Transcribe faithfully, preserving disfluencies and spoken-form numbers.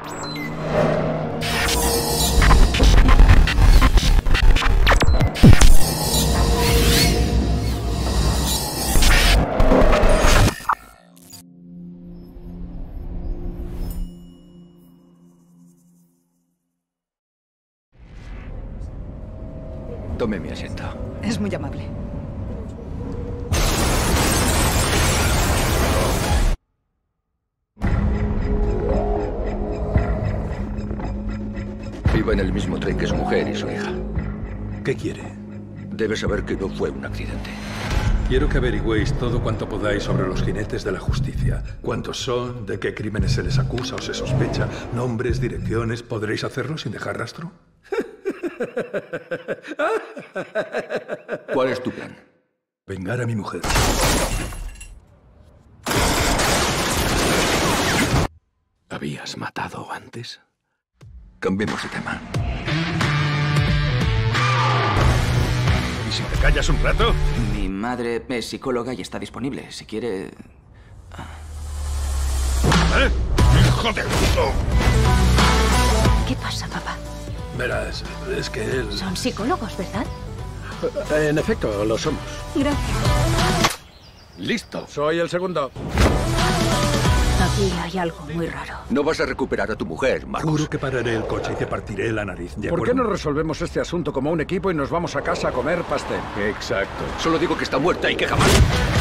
Tome mi asiento. Es muy amable. Iba en el mismo tren que su mujer y su hija. ¿Qué quiere? Debe saber que no fue un accidente. Quiero que averigüéis todo cuanto podáis sobre los jinetes de la justicia. ¿Cuántos son? ¿De qué crímenes se les acusa o se sospecha? ¿Nombres, direcciones? ¿Podréis hacerlo sin dejar rastro? ¿Cuál es tu plan? Vengar a mi mujer. ¿Habías matado antes? Cambiemos de tema. ¿Y si te callas un rato? Mi madre es psicóloga y está disponible. Si quiere... ¿Eh? ¡Hijo de puto! ¿Qué pasa, papá? Verás, es que él... Son psicólogos, ¿verdad? En efecto, lo somos. Gracias. ¡Listo! Soy el segundo. Aquí hay algo muy raro. No vas a recuperar a tu mujer, Marcos. Juro que pararé el coche y te partiré la nariz. ¿De ¿Por qué acuerdo? no resolvemos este asunto como un equipo y nos vamos a casa a comer pastel? Exacto. Solo digo que está muerta y que jamás...